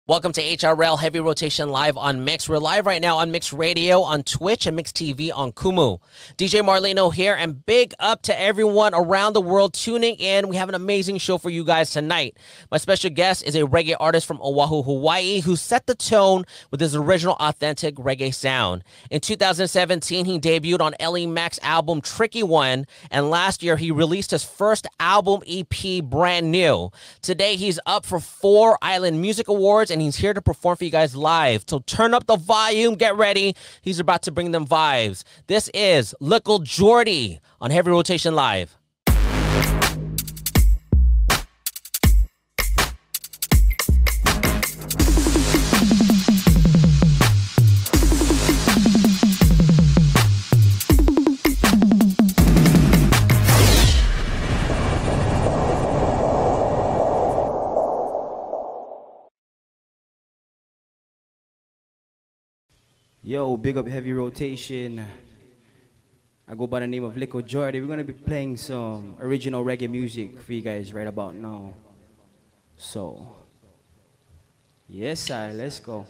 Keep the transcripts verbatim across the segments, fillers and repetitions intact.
Welcome to H R L Heavy Rotation Live on Mix. We're live right now on Mix Radio, on Twitch, and Mix T V on Kumu. D J Marleno here, and big up to everyone around the world tuning in. We have an amazing show for you guys tonight. My special guest is a reggae artist from Oahu, Hawaii, who set the tone with his original authentic reggae sound. In two thousand seventeen, he debuted on Ellie Mac's album Tricky One, and last year he released his first album E P, Brand New. Today he's up for four Island Music Awards, and he's here to perform for you guys live. So turn up the volume, get ready. He's about to bring them vibes. This is Likkle Jordee on Heavy Rotation Live. Yo, big up Heavy Rotation. I go by the name of Likkle Jordee. We're going to be playing some original reggae music for you guys right about now. So, yes, sir, let's go.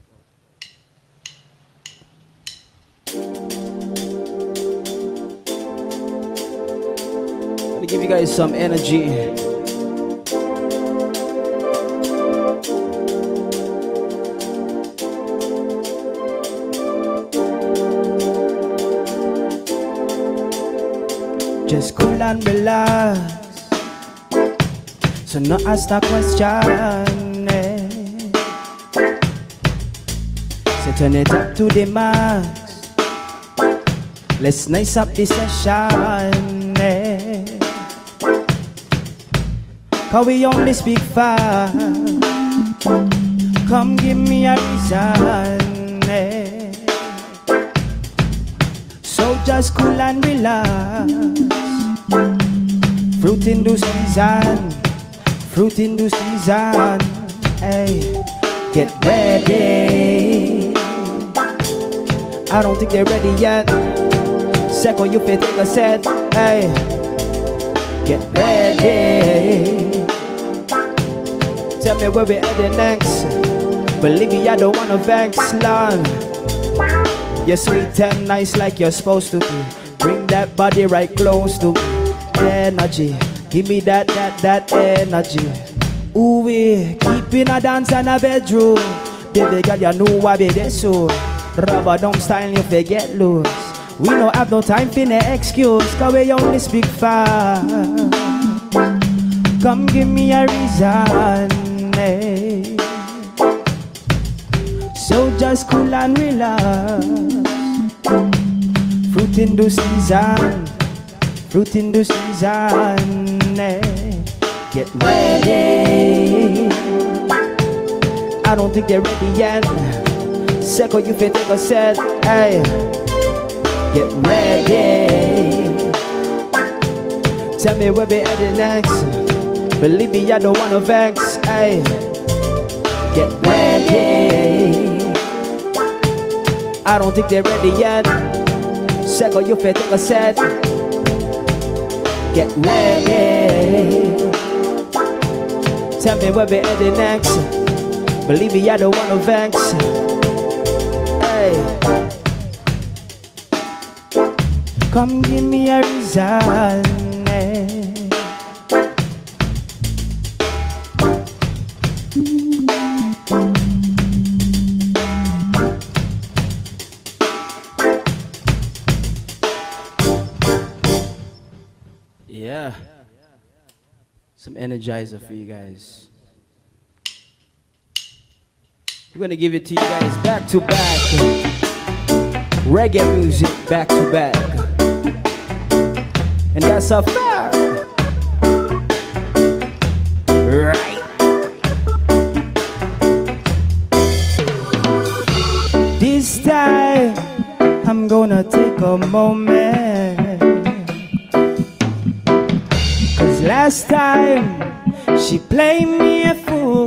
Let me give you guys some energy. Just cool and relax, so no ask that question, eh. So turn it up to the max, let's nice up the session, eh. Cause we only speak fast, come give me a reason, eh. So just cool and relax. Fruit in the season, fruit in the season, hey, get ready. I don't think they're ready yet. Second, you fit take a set, hey, get ready. Tell me where we headed next. Believe me, I don't wanna vex, Lord. You're sweet and nice like you're supposed to be. Bring that body right close to me. Energy, give me that, that, that energy. Ooh, we keeping a dance in a bedroom. Baby girl, you know why be there so. Rubber dump style, you forget loose. We don't have no time for no excuse, cause we only speak fast. Come give me a reason, eh. So just cool and relax. Fruit in the season, fruit in the season, eh. Get ready. I don't think they're ready yet. Second, you fit take a set, hey. Get ready. Tell me where we headed next. Believe me, I don't wanna vex, hey. Get ready. I don't think they're ready yet. Second, you fit take a set. Get ready. Tell me where we headed next. Believe me, I don't wanna vex. Hey, come give me a reason. Hey. Yeah, some energizer for you guys. We're gonna give it to you guys back to back. Reggae music back to back. And that's a fact. Right. This time I'm gonna take a moment. Last time she played me a fool.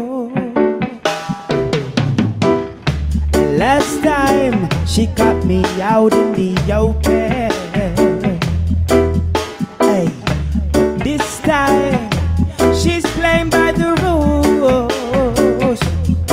Last time she caught me out in the open. Hey, this time she's playing by the rules.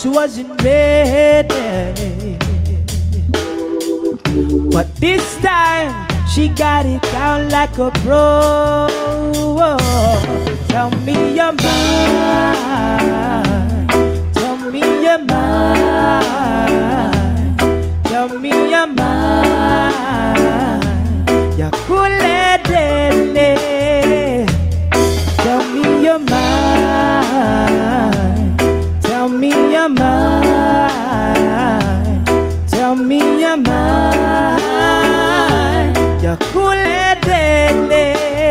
she wasn't ready. But this time, she got it down like a pro. Tell me your mind. Tell me your mind. Tell me your mind. Ya kuledele. Tell me your mind. Tell me your mind. Tell me your mind. Ya kuledele.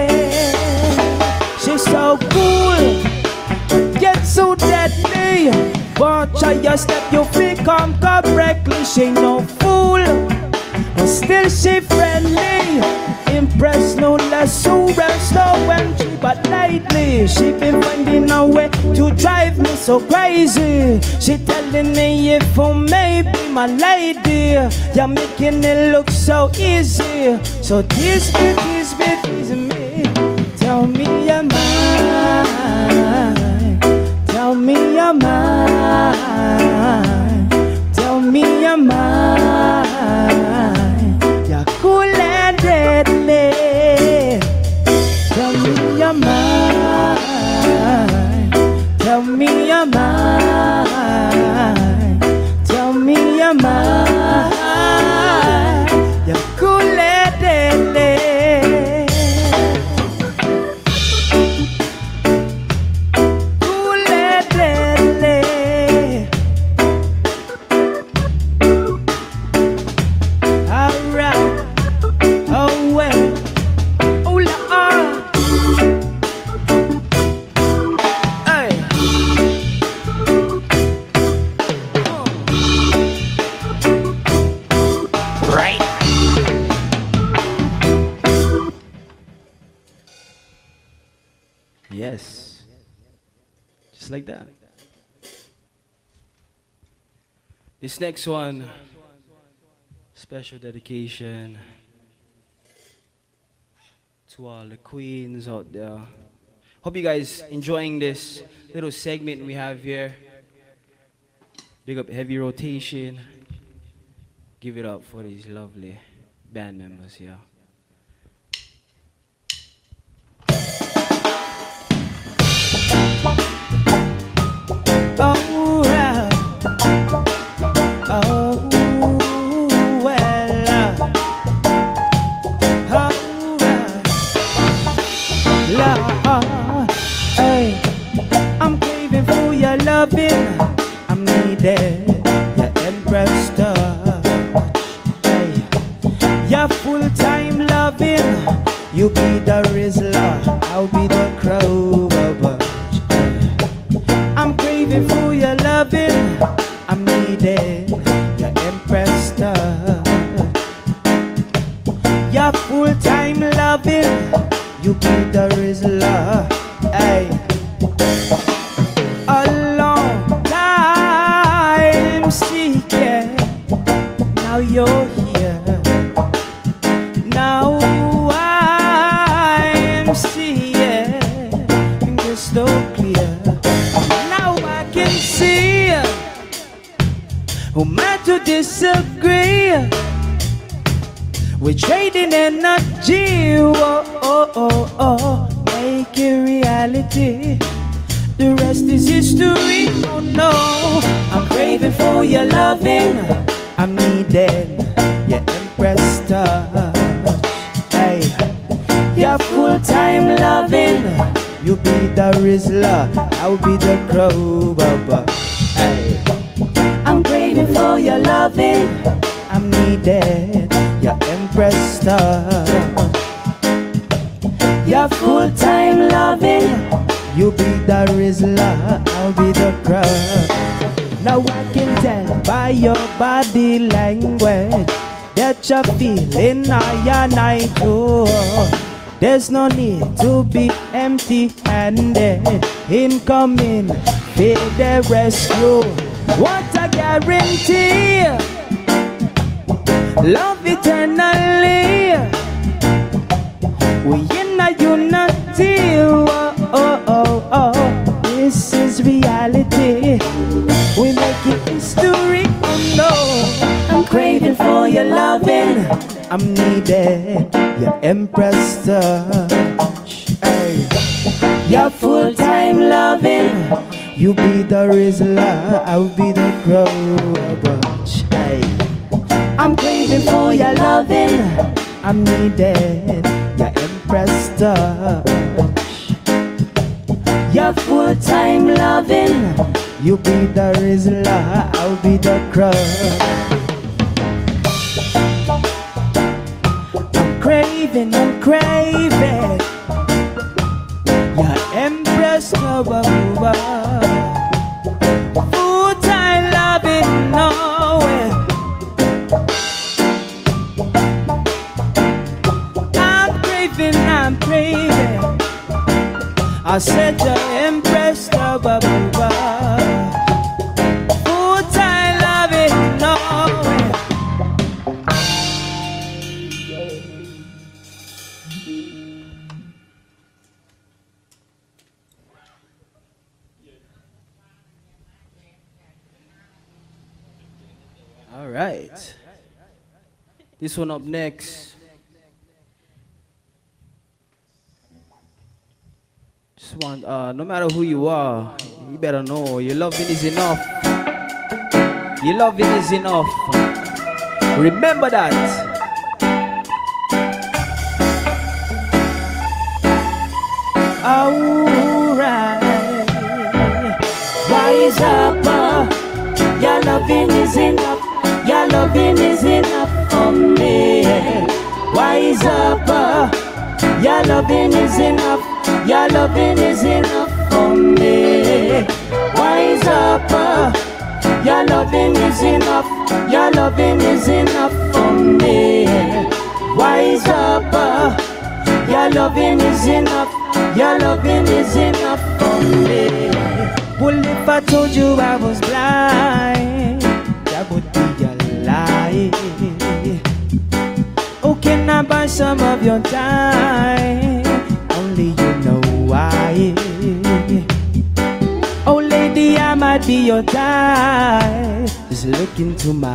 She's so cool, yet so deadly. Watch how you step your feet come correctly. She ain't no fool, but still she friendly. Impressed no less, so rest no when she but lately. She been finding a way to drive me so crazy. She telling me if I may be my lady, you're making it look so easy. So this bit, this bit is me. Tell me your mind. Tell me your mind. Tell me your mind. You're cool and deadly. Tell me your mind. Tell me your mind. Tell me your mind. You're cool and deadly. Yes, just like that. This next one, special dedication to all the queens out there. Hope you guys enjoying this little segment we have here. Big up Heavy Rotation. Give it up for these lovely band members here. Oh, yeah. Oh, well, uh, oh, uh, Lord, hey, I'm craving for your loving. I'm needing your empress touch. Hey, your full-time loving. You be the Rizzler, I'll be the crow. I'm craving for your loving. I'm needing your empress touch. Your full-time loving. You be the Rizzler. Hey. A long time seeking. Now you're here. Now I'm seeing crystal clear. Who am I to disagree? We're trading energy. Oh, oh, oh, oh. Make it reality. The rest is history. Oh no, I'm craving for your loving. I'm needing your empress touch. Hey, your full-time loving. You be the Rizzler, I'll be the crow. Hey, I'm craving for your loving. I'm needing your empress touch. Your full-time loving. You be the Rizzler, I'll be the crow. Now I can tell by your body language that you're feeling I and I too. There's no need to be empty-handed. Incoming, be the rescue. What a guarantee. Love eternally. We in a unity. Oh, oh, oh, oh. This is reality. We make your loving. I'm needed, your empress touch. Hey. Your full-time loving. You be the Rizzler, I'll be the Grudge. Hey. I'm craving for your loving. I'm needed, your empress touch. Your full-time loving. You be the Rizzler, I'll be the Grudge. I'm craving, I'm craving your empress touch. Full-time loving, no way. I'm craving, I'm craving. I said your empress touch. Full-time loving, no way. All right. This one up next. Just want, uh, no matter who you are, you better know your loving is enough. Your loving is enough. Remember that. Alright. Rise up, uh, your loving is enough. Your loving is enough for me. Wise up, uh, your loving is enough. Your loving is enough for me. Wise up, uh, your loving is enough. Your loving is enough for me. Wise up, uh, your loving is enough. Your loving is enough for me. Well, if I told you I was blind, that would be a lie. Oh, can I buy some of your time? Only you know why. Oh, lady, I might be your type. Just look into my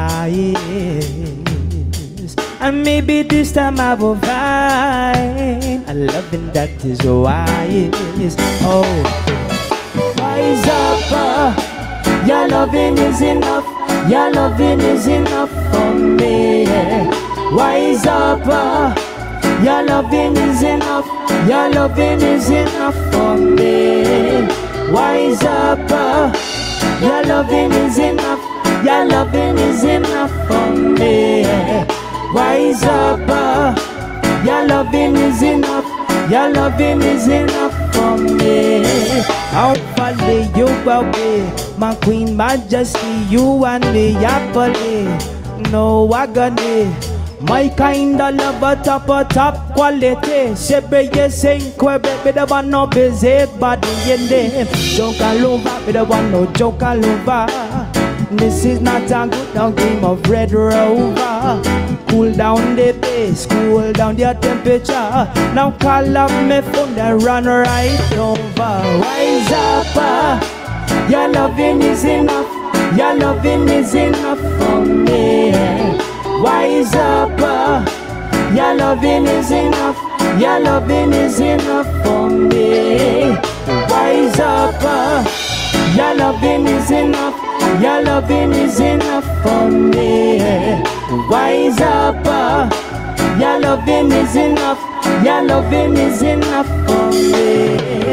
eyes, and maybe this time I will find a loving that is wise. Oh, wise up, uh, your loving is enough. Your loving is enough for me. Wise up, uh, your loving is enough. Your loving is enough for me. Wise up, uh, your loving is enough. Your loving is enough for me. Wise up, uh, your loving is enough. Your loving is enough for me. I'll follow you away, my queen majesty, you and me happily. No agony, my kind of lover, top of top quality. Sebe yes ain't quite baby, the one no busy body in there. Joke all over, be the one no joke all over. This is not a good down game of Red Rover. Cool down the pace, cool down the temperature. Now call up me phone, then run right over. Wise up, uh, your loving is enough. Your loving is enough for me. Wise up, uh, your loving is enough. Your loving is enough for me. Wise up, uh, your loving is enough. Your loving is enough for me. Wise up, uh, your loving is enough. Your loving is enough for me.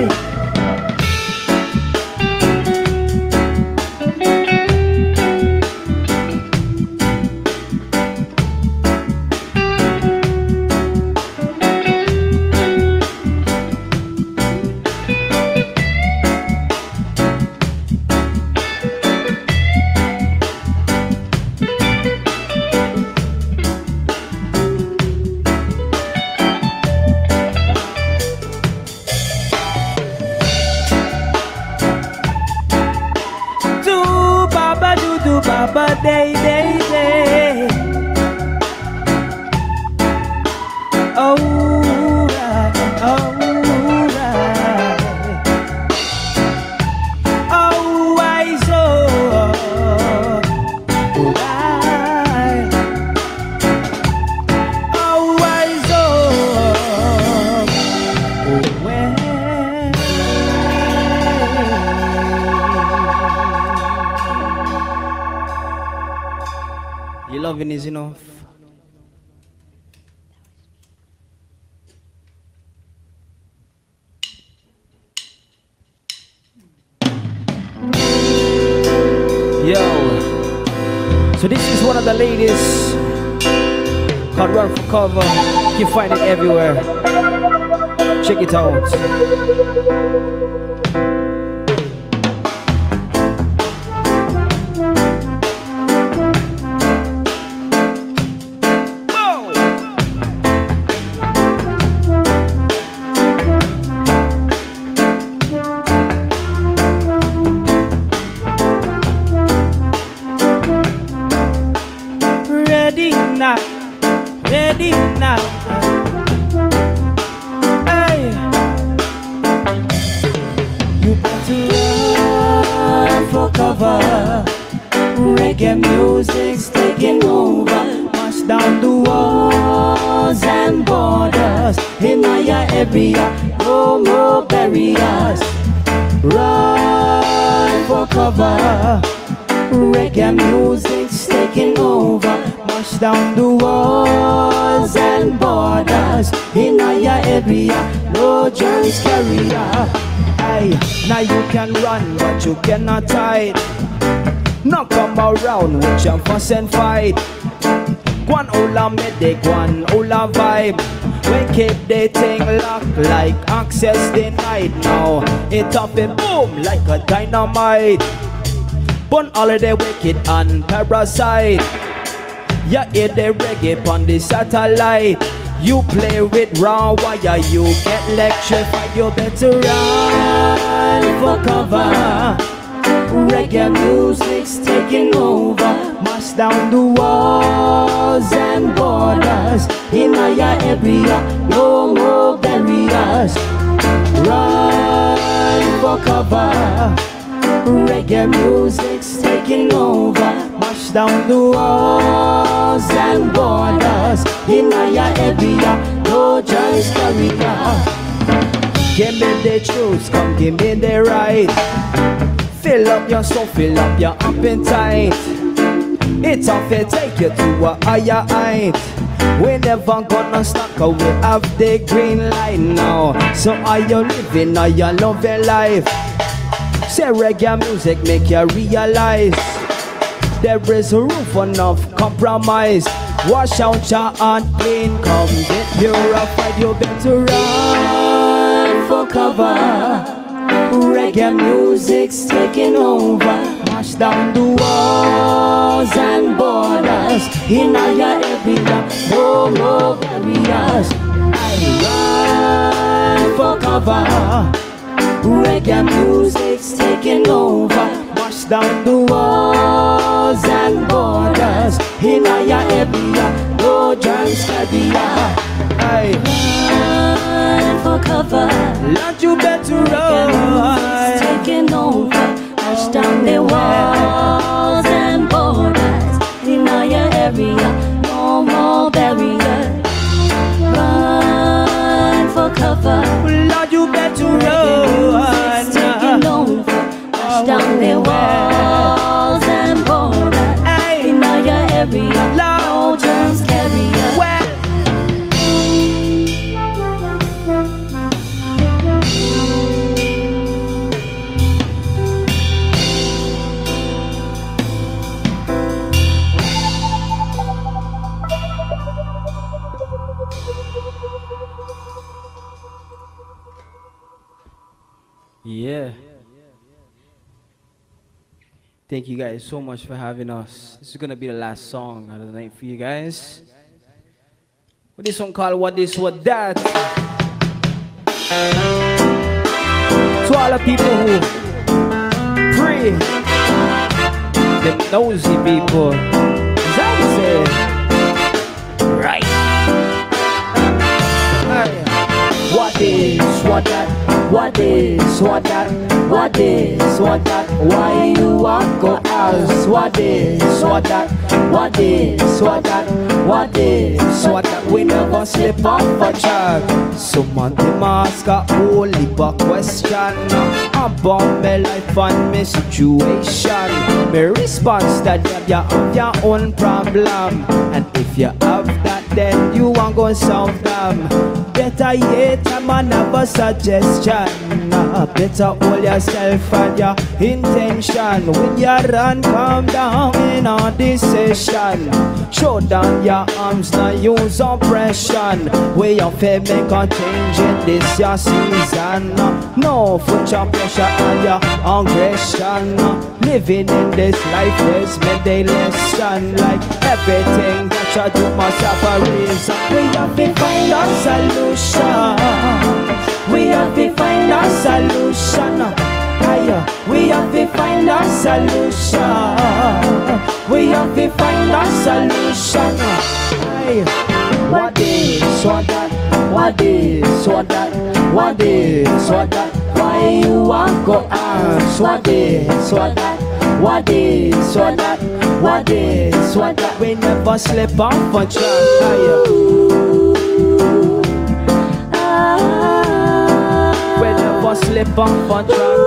Baba day day day. Oh right, oh right. Oh I so right. Lovin Is Enough. Yo, so this is one of the ladies called Run for Cover. You find it everywhere. Check it out. Ready now, ready now. Hey, you better run for cover. Reggae music's taking over. Mash down the walls and borders. In your area, no more barriers. Run for cover. Reggae music's taking over. Mash down the walls and borders. In your area, no germs carrier. Aye, now you can run, but you cannot hide. Now come around with your fuss and fight. One ola medic, one ola vibe. We keep the thing locked like access denied. Now it up and boom like a dynamite. Burn all of the wicked and parasite. You hear the reggae on the satellite. You play with raw wire, you get electrified. You better run for cover. Reggae music's taking over. Mash down the walls and borders. In your area, no more barriers. Run for cover. Reggae music's taking over. Mash down the walls and borders. In your area, no choice carrier. Give me the truth, come give me the right. Fill up your soul, fill up your appetite. It's off to take you to a higher height. We never gonna stop, cause we have the green light now. So are you living, are you loving life? Say reggae music make you realize there is room for enough compromise. Wash out your heart clean, come get purified. You better run for cover. Reggae music's taking over. Mash down the walls and borders. In your area, no more barriers. I run for cover. Reggae music's taking over. Mash down the walls and borders. In your area, no germs carrier. Aye. Run for cover. Lord, you better Reggae run. music's taking over. Mash down the walls and borders. In your area, no more barriers. Run for cover. Lord, you better Reggae music's taking run. over. Mash down the walls and borders. In your area, no germs carrier. Yeah. Thank you guys so much for having us. This is gonna be the last song of the night for you guys. With this one called Wha Dis Wha Dat. To all the people who pray, the nosy people. Is that what you say? Right. Wha Dis Wha Dat? Wha Dis Wha Dat? Wha Dis Wha Dat? Why you want go ask? Wha Dis Wha Dat? Wha Dis Wha Dat? Wha Dis Wha Dat? We never slip off a track. Someone them ask a whole heap of question about my life and my situation. My response that you have your own problem, and if you have that, then you want go solve them. Better yet, I'm another suggestion. Better hold yourself and your intention. When you run, calm down in a decision. Show down your arms, now use oppression. We have to make a change in this your season. No future pressure and your aggression. Living in this life is many lesson. Like everything that you do must have a reason. We have to find a solution. We have to find a solution. Aye, we have to find a solution. We have to find a solution. Aye. Wha Dis Wha Dat? Wha Dis Wha Dat? Wha Dis Wha Dat? Why you want go ask? Wha Dis Wha Dat? Wha Dis Wha Dat? Wha Dis Wha Dat? We never slip off a track. Aye. We never slip off a track.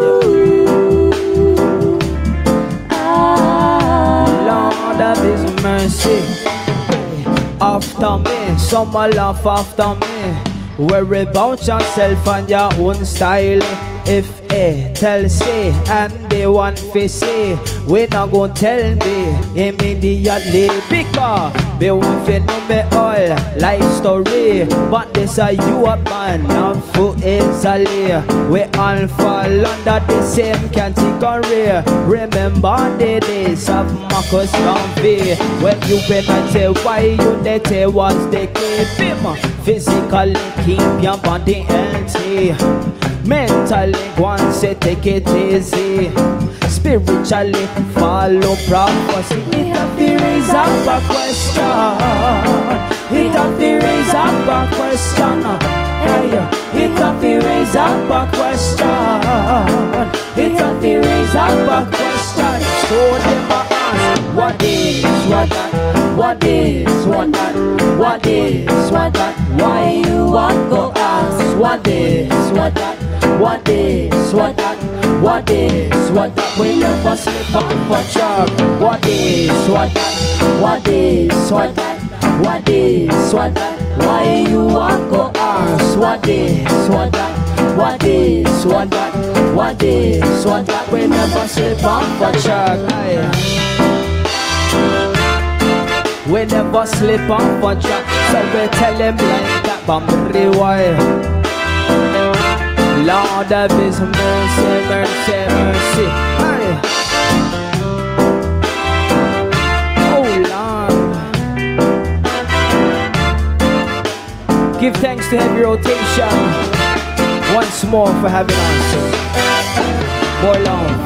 Lord of His mercy. After me, some will laugh after me. Worry about yourself and your own style. If A tell C and they want to say, we not gon' tell me immediately. Because they want to know me all life story. But this are you a man of foot easily. We all fall under the same category. Remember the days of Marcus Garvey, when you better tell why you did was the keep him. Physically keep your body healthy. Mentally, once you take it easy. Spiritually, follow prophecy. It have to raise up a question. It have to raise up a question. Hey, it have to raise up a question. It have to raise up a question. So them a ask, Wha Dis Wha Dat? Wha Dis Wha Dat? Wha Dis Wha Dat? Why you want go ask? Wha Dis Wha Dat? Wha Dis Wha Dat? Wha Dis Wha Dat? We never slip off a track. Wha Dis Wha Dat? Wha Dis Wha Dat? Wha Dis Wha Dat? Why you want go ask? Wha Dis Wha Dat? Wha Dis Wha Dat? Wha Dis Wha Dat? We never slip off a track. We never slip off a track. So we tell them like that, Bambri wire. Lord of His mercy, mercy, mercy. Aye. Oh Lord. Give thanks to Heavy Rotation once more for having us. More love.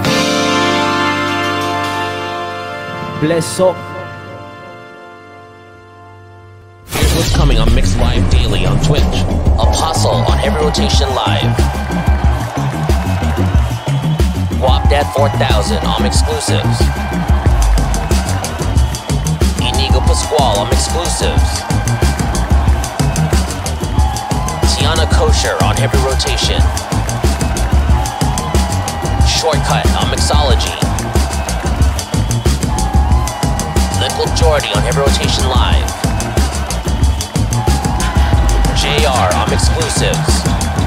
Bless up. Here's what's coming on Mix Live Daily on Twitch. Apostle on Heavy Rotation Live. Wha Dat four thousand on exclusives. Inigo Pasquale on exclusives. Tiana Kosher on Heavy Rotation. Shortcut on Mixology. Likkle Jordee on Heavy Rotation Live. J R on exclusives.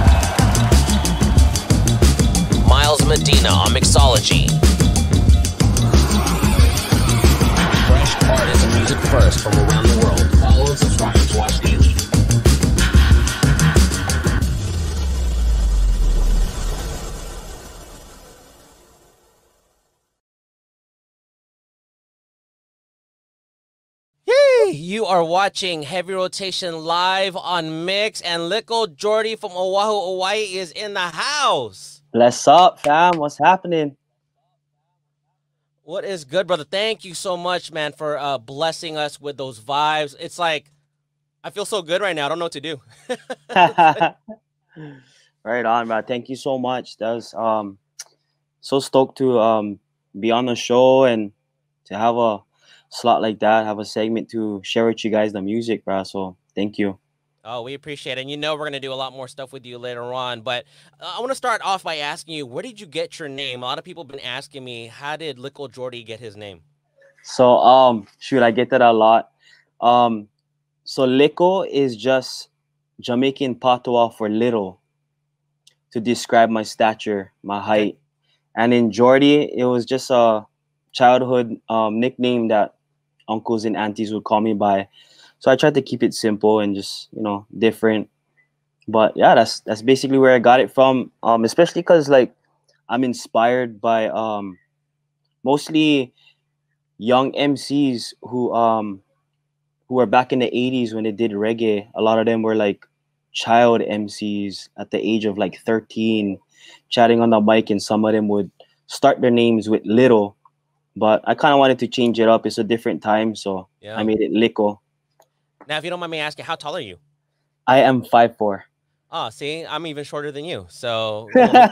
Miles Medina on Mixology. Fresh artists and music first from around the world. Follow and subscribe to Watch Daily. You are watching Heavy Rotation Live on Mix, and Likkle Jordee from Oahu, Hawaii is in the house. Bless up, fam. What's happening? What is good, brother? Thank you so much, man, for uh, blessing us with those vibes. It's like, I feel so good right now. I don't know what to do. Right on, bro. Thank you so much. That was, um, so stoked to um be on the show and to have a slot like that, have a segment to share with you guys the music, bro. So thank you. Oh, we appreciate it. And you know we're going to do a lot more stuff with you later on. But uh, I want to start off by asking you, where did you get your name? A lot of people have been asking me, how did Likkle Jordee get his name? So um shoot, I get that a lot. Um so Likkle is just Jamaican patois for little to describe my stature, my Okay. height. And in Jordee, it was just a childhood um, nickname that uncles and aunties would call me by. So I tried to keep it simple and just, you know, different. But yeah, that's that's basically where I got it from. Um, especially because like I'm inspired by um, mostly young M Cs who um, who were back in the eighties when they did reggae. A lot of them were like child M Cs at the age of like thirteen, chatting on the mic, and some of them would start their names with little. But I kind of wanted to change it up. It's a different time, so Yeah. I made it Likkle. Now, if you don't mind me asking, how tall are you? I am five four. Oh, see, I'm even shorter than you. So, you know,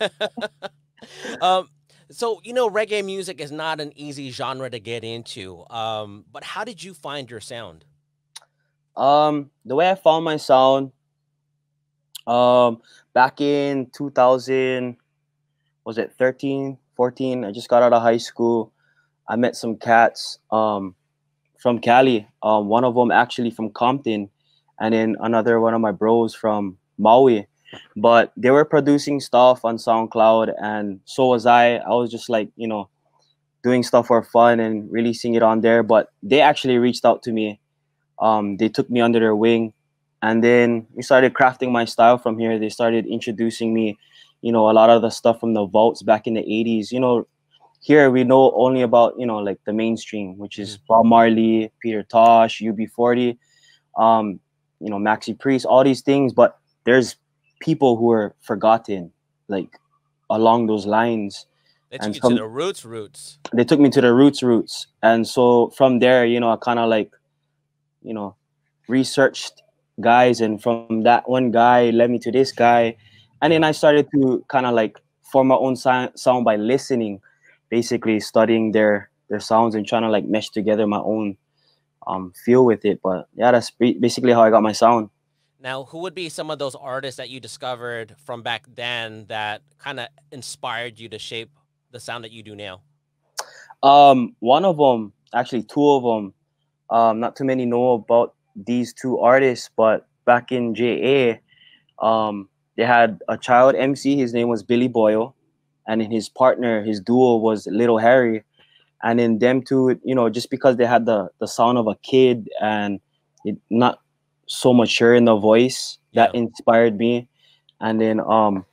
um, so you know, reggae music is not an easy genre to get into. Um, but how did you find your sound? um, the way I found my sound, um, back in two thousand, was it thirteen, fourteen? I just got out of high school. I met some cats um, from Cali. Um, one of them actually from Compton, and then another one of my bros from Maui. But they were producing stuff on SoundCloud, and so was I. I was just like, you know, doing stuff for fun and releasing it on there. But they actually reached out to me. Um, they took me under their wing, and then we started crafting my style from here. They started introducing me, you know, a lot of the stuff from the vaults back in the eighties. You know, here we know only about, you know, like the mainstream, which is Mhm. Bob Marley, Peter Tosh, U B forty, um, you know, Maxi Priest, all these things. But there's people who are forgotten, like along those lines, They took and you to some the roots, roots. they took me to the roots, roots, and so from there, you know, I kind of like, you know, researched guys, and from that one guy led me to this guy, and then Yeah. I started to kind of like form my own si- sound by listening, basically studying their their sounds and trying to like mesh together my own um feel with it. But yeah, that's ba- basically how I got my sound. Now, who would be some of those artists that you discovered from back then that kind of inspired you to shape the sound that you do now? Um one of them, actually two of them, um not too many know about these two artists, but back in J A, um they had a child M C. His name was Billy Boyle, and then his partner, his duo, was Little Harry. And in them two, you know, just because they had the the sound of a kid and it, not so mature in the voice, that Yeah. inspired me. And then um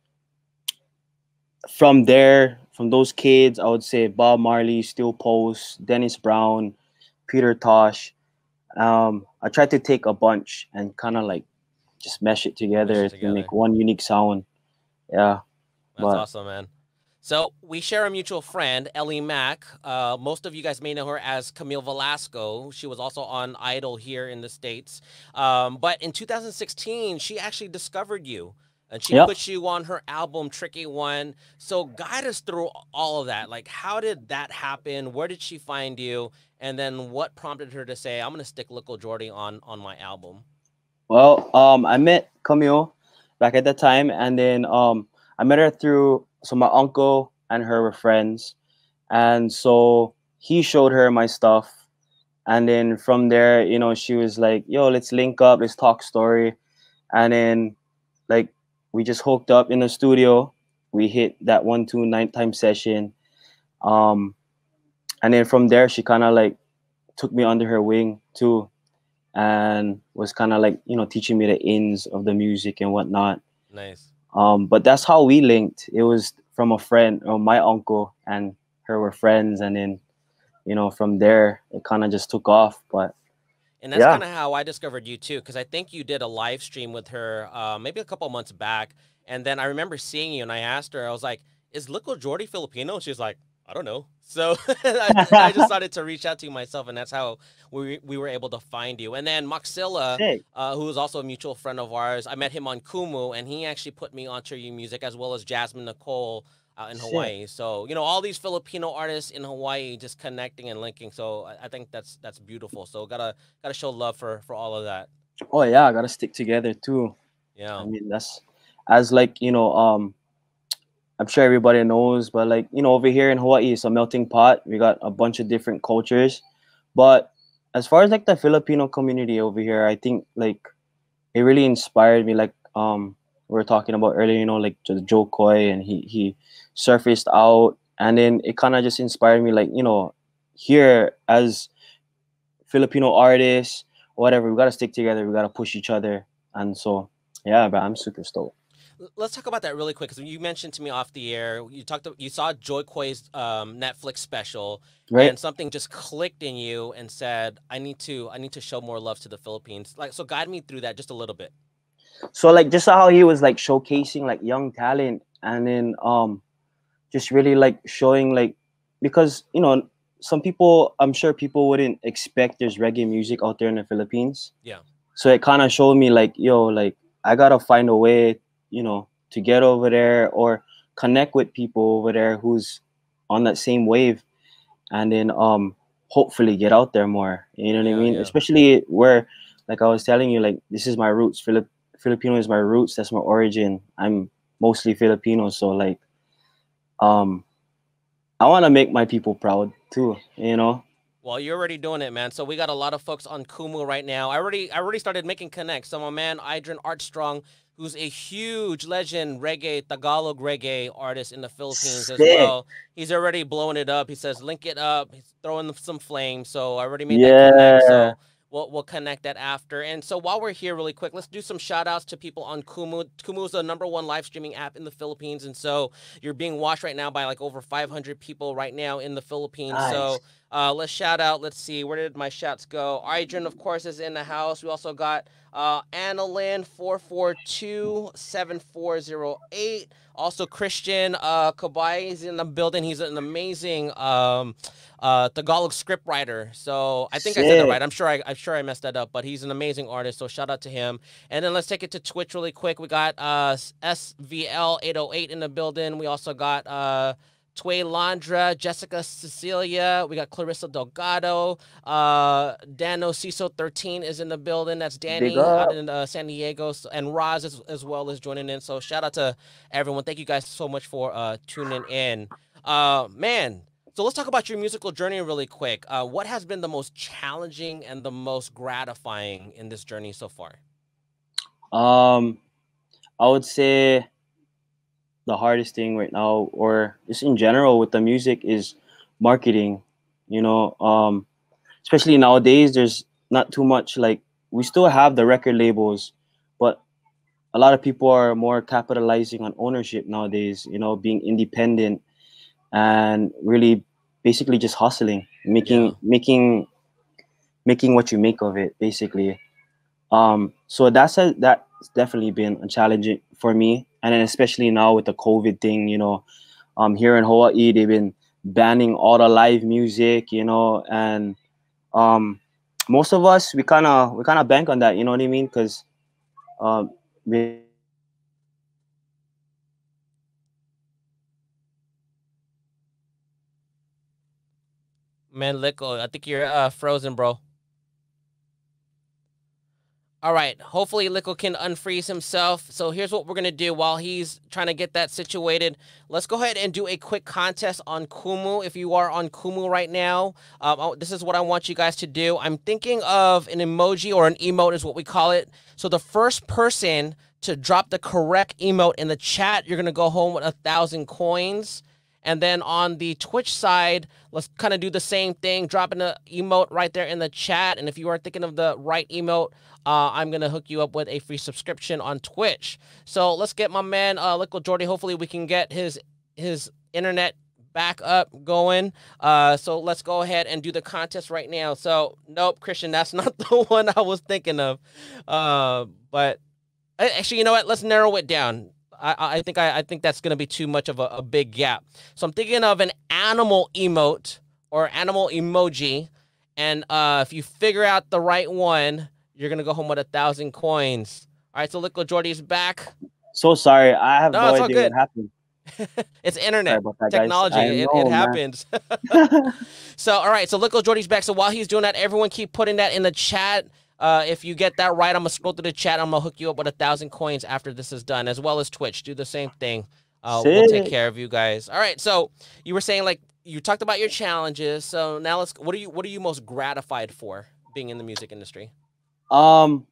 from there, from those kids, I would say Bob Marley, Still Post, Dennis Brown, Peter Tosh. um I tried to take a bunch and kind of like just mesh it Mesh together it to make together. one unique sound. Yeah. That's But awesome, man. So we share a mutual friend, Ellie Mack. Uh, most of you guys may know her as Camille Velasco. She was also on Idol here in the States. Um, but in two thousand sixteen, she actually discovered you and she yeah. put you on her album, Tricky One. So guide us through all of that. Like, how did that happen? Where did she find you? And then what prompted her to say, I'm going to stick Likkle Jordee on, on my album? Well, um, I met Camille back at that time, and then um, I met her through, so my uncle and her were friends, and so he showed her my stuff, and then from there, you know, she was like, "Yo, let's link up, let's talk story," and then like we just hooked up in the studio. We hit that one two nighttime session, um, and then from there, she kind of like took me under her wing too, and was kind of like, you know, teaching me the ins of the music and whatnot. Nice. Um, but that's how we linked. It was from a friend, or my uncle and her were friends, and then, you know, from there it kind of just took off. But And that's yeah, kind of how I discovered you too, because I think you did a live stream with her uh, maybe a couple months back. And then I remember seeing you and I asked her, I was like, is Likkle Jordee Filipino? And she was like, I don't know. So I, I just started to reach out to you myself, and that's how we, we were able to find you. And then Moxilla, sick. uh, who is also a mutual friend of ours, I met him on Kumu, and he actually put me onto your music, as well as Jasmine Nicole. out in Shit. Hawaii. So, you know, all these Filipino artists in Hawaii just connecting and linking. So I, I think that's that's beautiful. So gotta gotta show love for for all of that. Oh yeah, I gotta stick together too. I Yeah. mean, that's as like you know, um, I'm sure everybody knows, but like you know, over here in Hawaii, it's a melting pot. We got a bunch of different cultures, but as far as like the Filipino community over here, I think like it really inspired me. Like um, we were talking about earlier, you know, like the Joe Coy, and he he surfaced out, and then it kind of just inspired me. Like you know, here as Filipino artists, whatever, we gotta stick together. We gotta push each other, and so yeah, but I'm super stoked. L- Let's talk about that really quick because you mentioned to me off the air. You talked. You saw Joy Koi's um, Netflix special, Right? and something just clicked in you and said, "I need to. I need to show more love to the Philippines." Like, so guide me through that just a little bit. So like just how he was like showcasing like young talent, and then um just really like showing like because you know some people I'm sure people wouldn't expect there's reggae music out there in the Philippines. Yeah. So it kind of showed me like yo like I gotta find a way you know to get over there or connect with people over there who's on that same wave, and then um hopefully get out there more. You know what I Yeah. mean? Yeah. Especially where like I was telling you, like this is my roots. Philip Filipino is my roots. That's my origin. I'm mostly Filipino, so like um I want to make my people proud too. You know? Well, you're already doing it, man. So we got a lot of folks on Kumu right now. I already, I already started making connects. So my man Idrin Artstrong, who's a huge legend reggae Tagalog reggae artist in the Philippines as Sick. well. He's already blowing it up. He says, "Link it up." He's throwing some flames. So I already made that connect. Yeah. So we'll we'll connect that after. And so while we're here, really quick, let's do some shout outs to people on Kumu. Kumu is the number one live streaming app in the Philippines, and so you're being watched right now by like over five hundred people right now in the Philippines. Nice. So uh, let's shout out. Let's see. Where did my shouts go? Idrin, of course, is in the house. We also got uh, Annalyn four four two, seven four zero eight. Also, Christian uh, Kabay is in the building. He's an amazing um, uh, Tagalog script writer. So I think I said that Sick. right. I'm sure I, I'm sure I messed that up, but he's an amazing artist. So shout out to him. And then let's take it to Twitch really quick. We got uh, S V L eight oh eight in the building. We also got uh, Tway Landra, Jessica Cecilia. We got Clarissa Delgado. Uh, Dano Ciso thirteen is in the building. That's Big Danny out up. in uh, San Diego. So- And Roz as, as well is joining in. So shout out to everyone. Thank you guys so much for uh, tuning in. Uh, man, so let's talk about your musical journey really quick. Uh, what has been the most challenging and the most gratifying in this journey so far? Um, I would say the hardest thing right now, or just in general with the music, is marketing. You know, um, especially nowadays, there's not too much like we still have the record labels, but a lot of people are more capitalizing on ownership nowadays. You know, being independent and really basically just hustling, Yeah. making making making what you make of it, basically. Um, so that's a, that's definitely been a challenge for me, and then especially now with the COVID thing, you know, um, here in Hawaii they've been banning all the live music, you know, and um, most of us we kind of we kind of bank on that, you know what I mean? Because um, we Man, Likkle, I think you're uh, frozen, bro. All right. Hopefully, Likkle can unfreeze himself. So here's what we're gonna do while he's trying to get that situated. Let's go ahead and do a quick contest on Kumu. If you are on Kumu right now, um, oh, this is what I want you guys to do. I'm thinking of an emoji or an emote is what we call it. So the first person to drop the correct emote in the chat, you're gonna go home with a thousand coins. And then on the Twitch side, let's kind of do the same thing, dropping the emote right there in the chat. And if you are thinking of the right emote, uh, I'm going to hook you up with a free subscription on Twitch. So let's get my man, uh, Likkle Jordee. Hopefully we can get his his internet back up going. Uh, so let's go ahead and do the contest right now. So, nope, Christian, that's not the one I was thinking of. Uh, but actually, you know what? Let's narrow it down. I, I think I, I think that's gonna be too much of a, a big gap. So I'm thinking of an animal emote or animal emoji, and uh, if you figure out the right one, you're gonna go home with a thousand coins. All right, so Likkle Jordee's back. so sorry, I have No, no it's all idea good. what happened. It's Sorry internet about that, guys. technology. I It, it know, man. happens. So, all right. So, Likkle Jordee's back. So, while he's doing that, everyone keep putting that in the chat. Uh, if you get that right, I'm going to scroll through the chat. I'm going to hook you up with a thousand coins after this is done, as well as Twitch. Do the same thing. Uh, we'll take Sick. care of you guys. All right. So, you were saying, like, you talked about your challenges. So, now let's, what are you, what are you most gratified for being in the music industry? Um,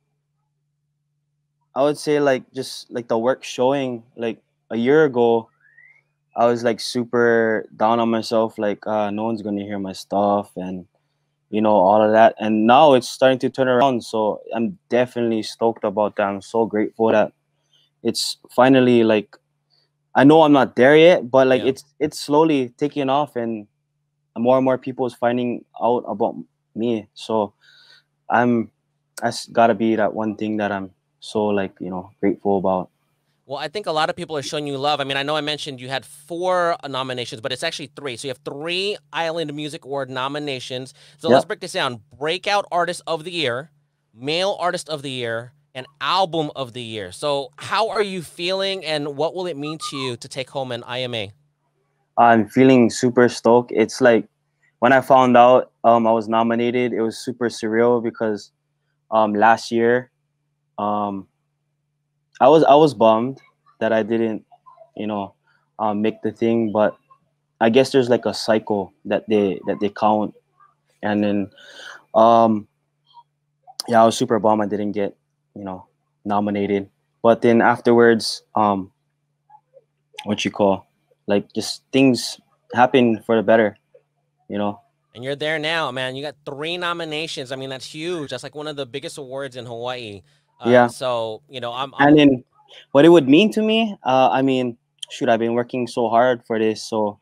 I would say like just like the work showing. Like a year ago, I was like super down on myself. Like uh, no one's gonna hear my stuff, and you know all of that. And now it's starting to turn around. So I'm definitely stoked about that. I'm so grateful that it's finally like I know I'm not there yet, but like Yeah. it's it's slowly taking off, and more and more people is finding out about me. So I'm that's gotta be that one thing that I'm so like you know grateful about. Well, I think a lot of people are showing you love. I mean, I know I mentioned you had four uh, nominations, but it's actually three. So you have three Island Music Award nominations. So let's Yep. break this down. Breakout Artist of the Year, Male Artist of the Year, and Album of the Year. So how are you feeling, and what will it mean to you to take home an I M A? I'm feeling super stoked. It's like when I found out um, I was nominated, it was super surreal because um, last year um, I was I was bummed that I didn't, you know, um, make the thing. But I guess there's like a cycle that they that they count, and then um, yeah, I was super bummed I didn't get, you know, nominated. But then afterwards, um, what you call, like just things happen for the better, you know. And you're there now, man. You got three nominations. I mean, that's huge. That's like one of the biggest awards in Hawaii. Uh, Yeah. So, you know, I'm, And I'm then what it would mean to me, uh, I mean, shoot, I've been working so hard for this. So,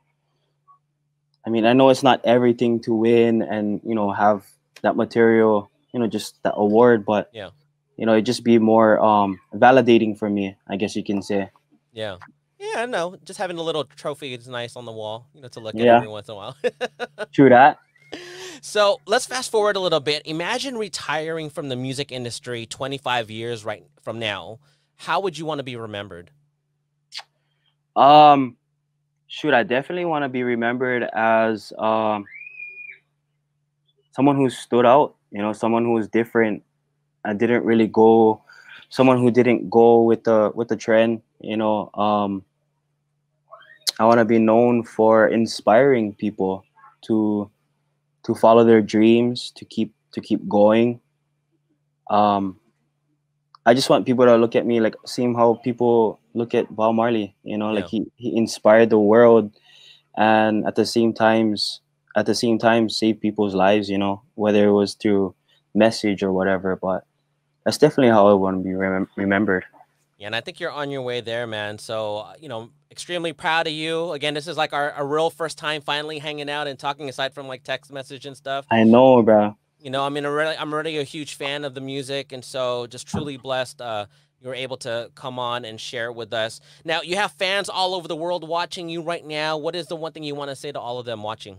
I mean, I know it's not everything to win and, you know, have that material, you know, just that award, but, yeah. you know, it just be more um, validating for me, I guess you can say. Yeah. Yeah, I know. Just having a little trophy is nice on the wall, you know, to look at Yeah. every once in a while. True that. So let's fast forward a little bit. Imagine retiring from the music industry twenty-five years right from now. How would you want to be remembered? Um, shoot, I definitely want to be remembered as um, someone who stood out, you know, someone who was different. I didn't really go, someone who didn't go with the with the trend, you know. Um, I want to be known for inspiring people to to follow their dreams, to keep to keep going. Um, I just want people to look at me like same how people look at Bob Marley. You know, like Yeah. he he inspired the world, and at the same times at the same time save people's lives. You know, whether it was through message or whatever. But that's definitely how I want to be remem- remembered. Yeah, and I think you're on your way there, man. So, uh, you know, extremely proud of you. Again, this is like our a real first time finally hanging out and talking aside from like text message and stuff. I know, bro. You know, I mean, I'm really, I'm already a huge fan of the music, and so just truly blessed uh, you were able to come on and share it with us. Now, you have fans all over the world watching you right now. What is the one thing you want to say to all of them watching?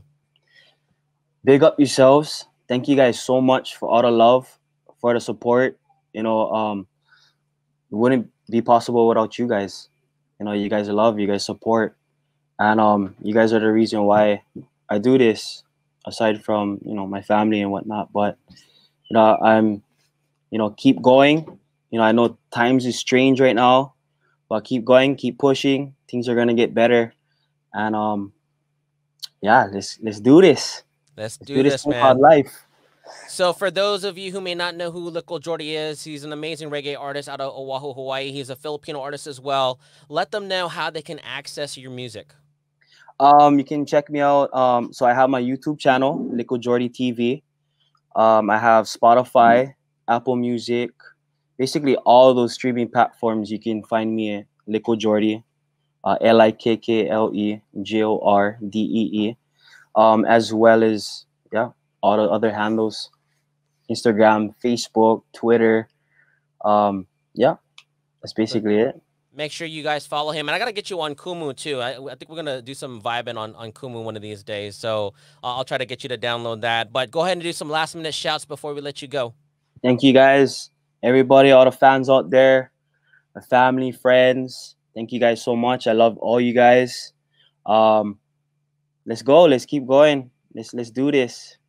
Big up yourselves. Thank you guys so much for all the love, for the support. You know, um, it wouldn't be possible without you guys. You know, you guys love, you guys support, and um, you guys are the reason why I do this. Aside from you know my family and whatnot, but you know I'm, you know, keep going. You know, I know times is strange right now, but keep going, keep pushing. Things are gonna get better, and um, yeah, let's let's do this. Let's Let's do do this this, thing called man. life. So for those of you who may not know who Likkle Jordee is, he's an amazing reggae artist out of Oahu, Hawaii. He's a Filipino artist as well. Let them know how they can access your music. Um, you can check me out. Um, so I have my YouTube channel, Likkle Jordee T V. Um, I have Spotify, Apple Music, basically all those streaming platforms. You can find me at Likkle Jordee, uh, L I K K L E J O R D E E, um, as well as yeah, all the other handles, Instagram, Facebook, Twitter. Um, yeah, that's basically it. Make sure you guys follow him. And I got to get you on Kumu, too. I, I think we're going to do some vibing on, on Kumu one of these days. So uh, I'll try to get you to download that. But go ahead and do some last minute shouts before we let you go. Thank you guys, everybody, all the fans out there, my family, friends. Thank you guys so much. I love all you guys. Um, let's go. Let's keep going. Let's let's do this.